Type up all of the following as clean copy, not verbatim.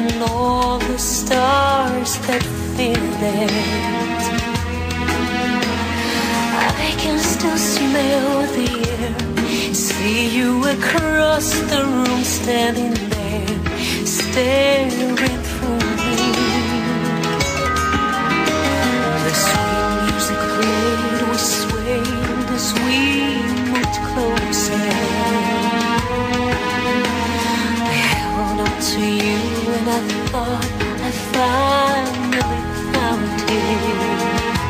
and all the stars that fill it. I can still smell the air, see you across the room standing there, staring through me. The sweet music played, we swayed as we moved closer. I held on to you and I thought I finally found it.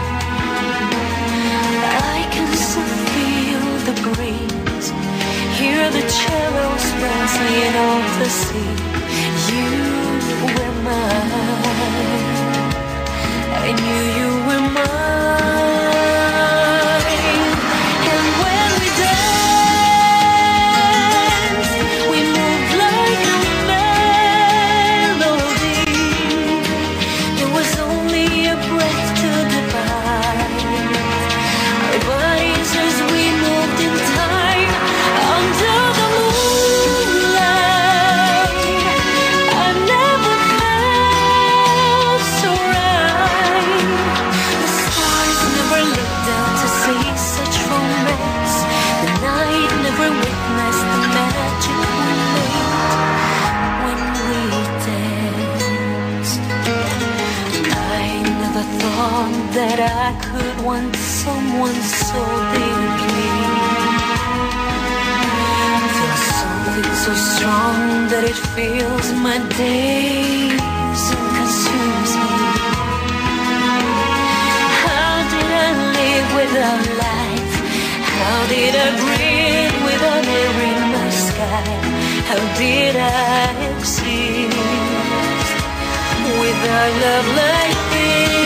I can still feel the breeze, hear the cellos bouncing off the sea. You were mine, I knew you were mine. And when we danced, we moved like a melody. There was only a breath to divide our bodies as we moved in time under the moonlight. I never felt so right. The stars never looked down to see such romance. The night never witnessed the magic we made when we danced. I never thought that I could want someone so deeply, feel something so strong that it fills my days and consumes me. How did I live without life? How did I breathe without air in my sky? How did I exist without love like this?